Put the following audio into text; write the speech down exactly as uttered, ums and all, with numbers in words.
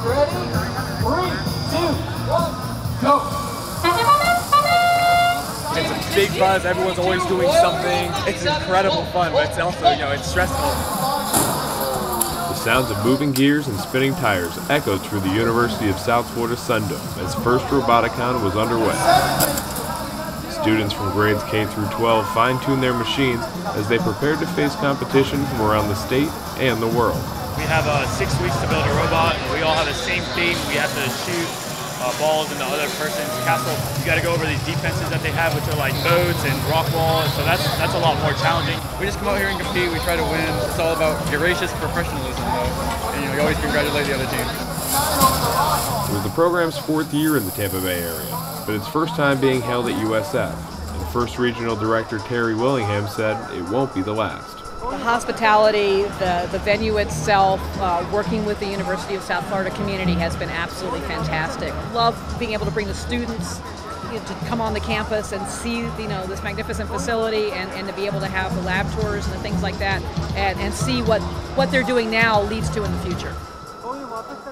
ready? Three, two, one, go! It's a big buzz. Everyone's always doing something. It's incredible fun, but it's also, you know, it's stressful. The sounds of moving gears and spinning tires echoed through the University of South Florida Sundome as first Roboticon was underway. Students from grades K through twelve fine-tuned their machines as they prepared to face competition from around the state and the world. We have uh, six weeks to build a robot, and we all have the same theme. We have to shoot uh, balls into other person's castle. You got to go over these defenses that they have, which are like moats and rock walls. So that's that's a lot more challenging. We just come out here and compete. We try to win. It's all about gracious professionalism, though. And you know, we always congratulate the other team. It was the program's fourth year in the Tampa Bay area, but its first time being held at U S F. And First Regional Director Terry Willingham said it won't be the last. The hospitality, the, the venue itself, uh, working with the University of South Florida community has been absolutely fantastic. Love being able to bring the students, you know, to come on the campus and see, you know, this magnificent facility, and, and to be able to have the lab tours and the things like that, and, and see what, what they're doing now leads to in the future.